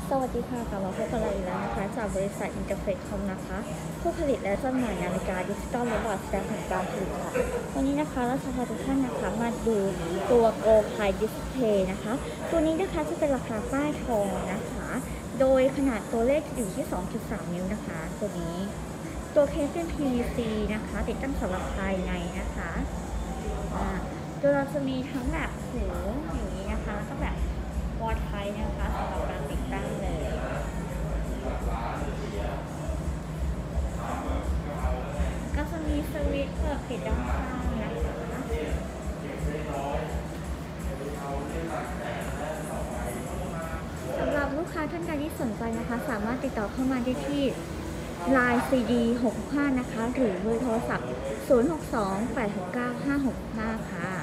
สวัสดีค่ะกลับมาพบกันอีกแล้วนะคะจากบริษัทอินเตอร์เฟซคอมนะคะผู้ผลิตและจำหน่ายนาฬิกาดิจิตอลและบอร์ดแสดงผลการผลิตค่ะวันนี้นะคะเราจะพาทุกท่านนะคะมาดูตัว Go Pi Display นะคะตัวนี้นะคะจะเป็นราคาป้ายทองนะคะโดยขนาดตัวเลขอยู่ที่ 2.3 นิ้วนะคะตัวนี้ตัวเคสเป็น PVC นะคะติดตั้งสำหรับภายในนะคะโดยเราจะมีทั้งแบบหูอย่างนี้นะคะแล้วก็แบบวอลไทนะคะสำหรับการติดตั้งเลยก็จะมีสวิตช์เปิดปิดด้านข้างนะคะสำหรับลูกค้าท่านใดที่สนใจนะคะสามารถติดต่อเข้ามาได้ที่ Line CD65 นะคะหรือเบอร์โทรศัพท์ 0628695565 ค่ะ